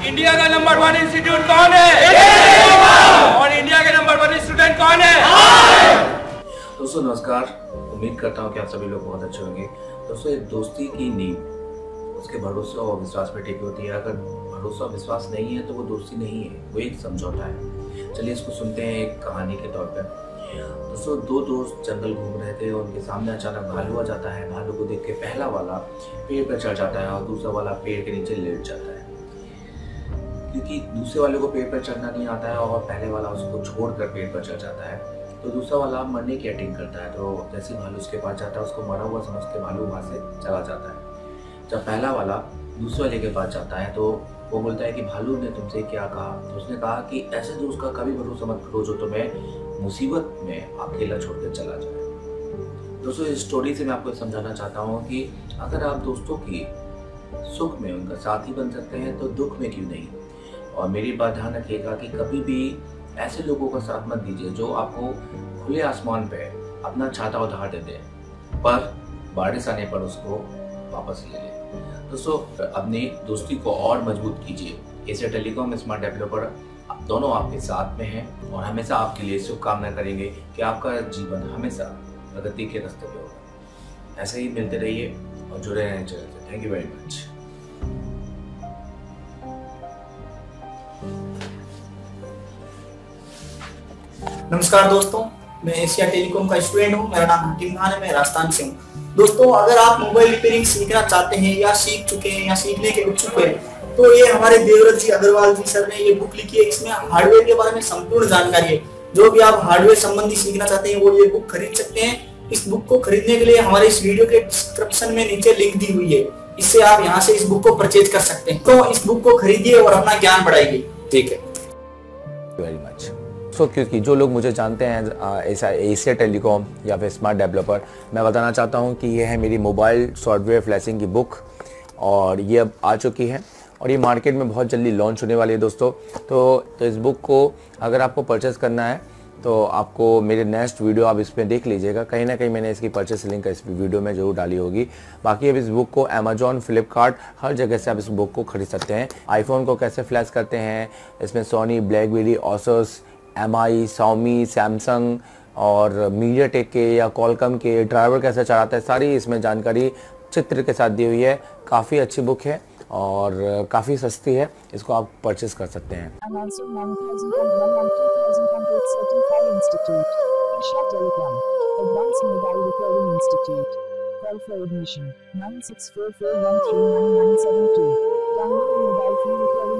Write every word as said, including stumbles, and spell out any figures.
India का number one institute कौन है? और इंडिया के नंबर वन स्टूडेंट कौन है? दोस्तों नमस्कार, उम्मीद करता हूँ कि आप सभी लोग बहुत अच्छे होंगे। दोस्तों एक दोस्ती की नींव उसके भरोसे और विश्वास पर टिकी होती है। अगर भरोसा और विश्वास नहीं है तो वो दोस्ती नहीं है, वो एक समझौता है। चलिए इसको सुनते हैं एक कहानी के तौर पर। दोस्तों दो दोस्त जंगल घूम रहे थे और उनके सामने अचानक भालू आ जाता है। भालू को देख के पहला वाला पेड़ पर चढ़ जाता है और दूसरा वाला पेड़ के नीचे लेट जाता है, क्योंकि दूसरे वाले को पेड़ पर चढ़ना नहीं आता है और पहले वाला उसको छोड़कर पेड़ पर चढ़ जाता है। तो दूसरा वाला मरने की एक्टिंग करता है। तो जैसे भालू उसके पास जाता है, उसको मरा हुआ समझ के भालू वहाँ से चला जाता है। जब पहला वाला दूसरे वाले के पास जाता है तो वो बोलता है कि भालू ने तुमसे क्या कहा? तो उसने कहा कि ऐसे दोस्त का कभी भरोसा मत करो जो तुम्हें मुसीबत में अकेला छोड़कर चला जाए। दोस्तों इस स्टोरी से मैं आपको समझाना चाहता हूँ कि अगर आप दोस्तों की सुख में उनका साथी बन सकते हैं तो दुख में क्यों नहीं। और मेरी बात ध्यान रखिएगा कि कभी भी ऐसे लोगों का साथ मत दीजिए जो आपको खुले आसमान पे अपना छाता उधार दे दे, पर बारिश आने पर उसको वापस ले ले। दोस्तों अपनी दोस्ती को और मजबूत कीजिए। एशिया टेलीकॉम स्मार्ट डेवलपर दोनों आपके साथ में हैं और हमेशा आपके लिए शुभकामनाएं करेंगे कि आपका जीवन हमेशा प्रगति के रास्ते पे होगा। ऐसे ही मिलते रहिए और जुड़े रहें चैनल से। Thank you very much. नमस्कार दोस्तों, मैं एशिया टेलीकॉम का स्टूडेंट हूँ। मेरा नाम हकीम खान है, मैं राजस्थान से हूँ। दोस्तों अगर आप मोबाइल रिपेयरिंग सीखना चाहते हैं या सीख चुके हैं या सीखने के इच्छुक हैं तो ये हमारे देवव्रत जी अग्रवाल जी सर ने ये बुक लिखी है। इसमें हार्डवेयर के बारे में संपूर्ण जानकारी है। जो भी आप हार्डवेयर संबंधी सीखना चाहते हैं वो ये बुक खरीद सकते हैं। इस बुक को खरीदने के लिए हमारे इस वीडियो के डिस्क्रिप्शन में नीचे लिंक दी हुई है, इससे आप यहाँ से इस बुक को परचेज कर सकते हैं। तो इस बुक को खरीदिए और अपना ज्ञान बढ़ाइए। ठीक है, वेरी मच। सो क्योंकि जो लोग मुझे जानते हैं ऐसा एशिया टेलीकॉम या फिर स्मार्ट डेवलपर, मैं बताना चाहता हूं कि ये है मेरी मोबाइल सॉफ्टवेयर फ्लैशिंग की बुक और ये अब आ चुकी है और ये मार्केट में बहुत जल्दी लॉन्च होने वाली है दोस्तों। तो तो इस बुक को अगर आपको परचेस करना है तो आपको मेरे नेक्स्ट वीडियो आप इसमें देख लीजिएगा। कहीं ना कहीं मैंने इसकी परचेस लिंक इस वीडियो में जरूर डाली होगी। बाकी अब इस बुक को अमेजॉन, फ्लिपकार्ट हर जगह से आप इस बुक को खरीद सकते हैं। आईफोन को कैसे फ्लैश करते हैं, इसमें Sony, BlackBerry, Asus, M I, Xiaomi, Samsung और मीडियाटेक के या कॉलकम के ड्राइवर कैसे चलाता है, सारी इसमें जानकारी चित्र के साथ दी हुई है। काफ़ी अच्छी बुक है और काफ़ी सस्ती है, इसको आप परचेस कर सकते हैं। Call for admission nine six four four one three nine nine seven two. Download mobile phone repairing